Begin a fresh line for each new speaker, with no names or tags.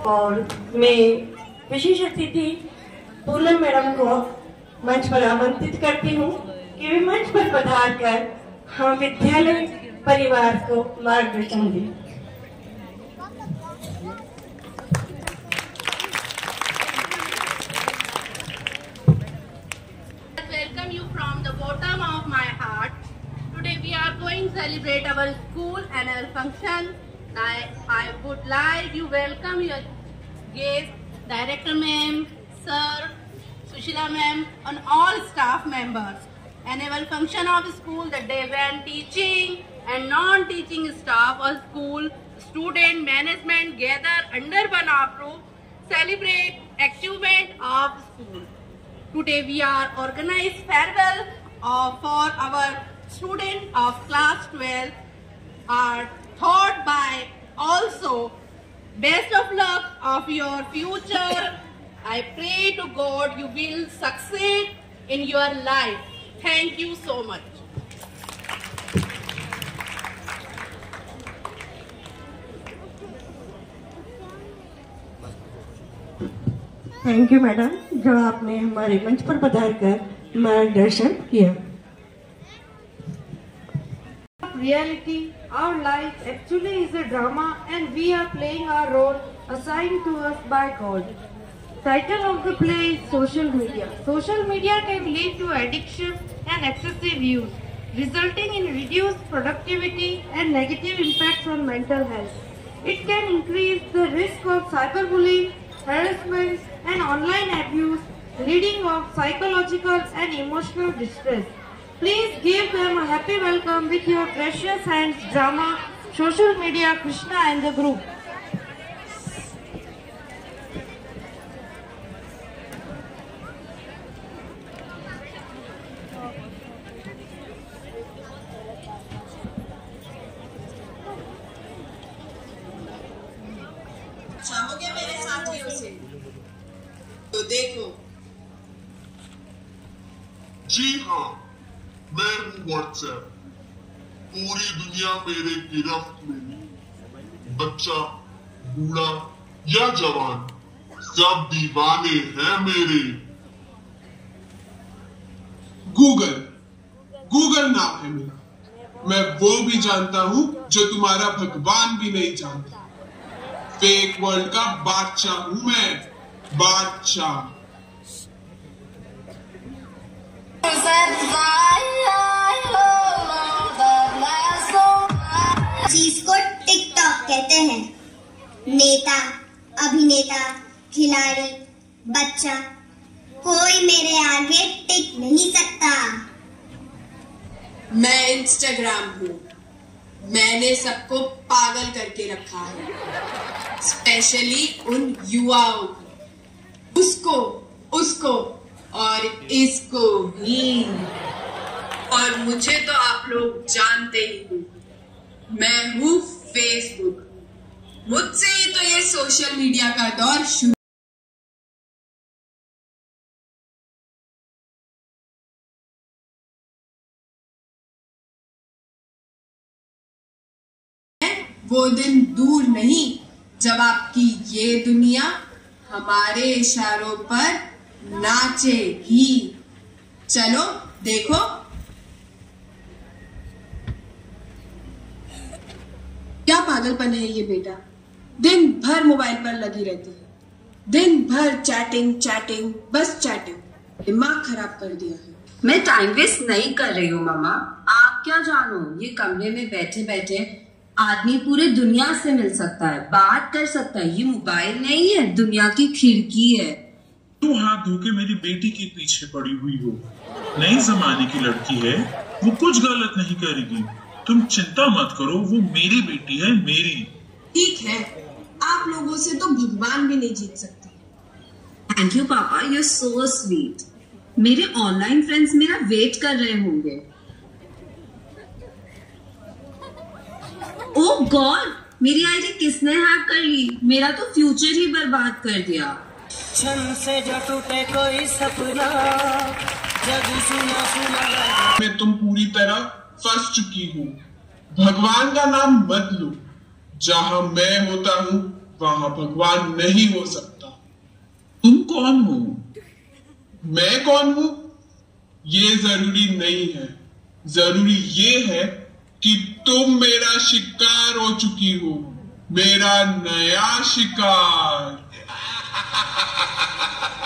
और मैं विशेष अतिथि पूनम मैडम को मंच पर आमंत्रित करती हूँ कि वे मंच पर पधार कर हम विद्यालय परिवार को मार्गदर्शन दें।
Welcome you from the bottom of my heart. Today we are going to celebrate our school annual function. I would like to welcome your guests, Director Ma'am, Sir, Sushila Ma'am, and all staff members. Annual function of school, the day when teaching and non-teaching staff of school, student management gather under one roof, celebrate achievement of school. Today we are organized farewell for our student of class 12 are thought by also best of luck of your future. I pray to God you will succeed in your life. Thank you so much.
Thank you madam, जो आपने हमारे मंच पर पधार कर मार्गदर्शन किया।
Reality, our life actually is a drama and we are playing our role assigned to us by God. Title of the play is Social Media. Social media can lead to addiction and excessive use, resulting in reduced productivity and negative impacts on mental health. It can increase the risk of cyberbullying, harassment and online abuse, leading of psychological and emotional distress. Please give them a happy welcome with your precious hands drama, Social Media, Krishna and the group.
चाहोगे मेरे साथियों से? तो देखो।
जी हाँ, मैं हूँ WhatsApp. पूरी दुनिया मेरे गिरफ्त में। बच्चा, बूढ़ा या जवान, सब दीवाने हैं मेरे।
गूगल नाम है मेरा। मैं वो भी जानता हूँ जो तुम्हारा भगवान भी नहीं जानता। फेक वर्ल्ड का बादशाह हूँ मैं, बादशाह।
चीज को टिकटॉक कहते हैं। नेता, अभिनेता, खिलाड़ी, बच्चा, कोई मेरे आगे टिक नहीं सकता।
मैं इंस्टाग्राम हूँ। मैंने सबको पागल करके रखा है, स्पेशली उन युवाओं को, उसको और इसको भी। और मुझे तो आप लोग जानते ही हो, मैं हूँ फेसबुक। मुझसे ही तो ये सोशल मीडिया का दौर शुरू। वो दिन दूर नहीं जब आपकी ये दुनिया हमारे इशारों पर नाचेगी। चलो देखो। क्या पागलपन है ये बेटा, दिन भर मोबाइल पर लगी रहती है, दिन भर चैटिंग, बस चैटिंग। दिमाग खराब कर दिया है।
मैं टाइम वेस्ट नहीं कर रही हूँ मामा, आप क्या जानो। ये कमरे में बैठे बैठे आदमी पूरे दुनिया से मिल सकता है, बात कर सकता है। ये मोबाइल नहीं है, दुनिया की खिड़की है।
तू हाथ धो के मेरी बेटी के पीछे पड़ी हुई हो। नई जमाने की लड़की है, वो कुछ गलत नहीं करेगी। तुम चिंता मत करो, वो मेरी बेटी है, मेरी।
ठीक है, आप लोगों से तो भगवान भी नहीं जीत सकते।
Thank you papa, you are so sweet. मेरे ऑनलाइन फ्रेंड्स मेरा वेट कर रहे होंगे। ओह गॉड, मेरी आईडी किसने हैक कर ली? मेरा तो फ्यूचर ही बर्बाद कर दिया।
क्षण से जो टूटे कोई सपना, जब सुना
मैं तुम पूरी तरह फंस चुकी हूँ। भगवान का नाम मत लो। जहाँ मैं होता हूँ वहां भगवान नहीं हो सकता।
तुम कौन हो?
मैं कौन हूं ये जरूरी नहीं है, जरूरी ये है कि तुम मेरा शिकार हो चुकी हो, मेरा नया शिकार।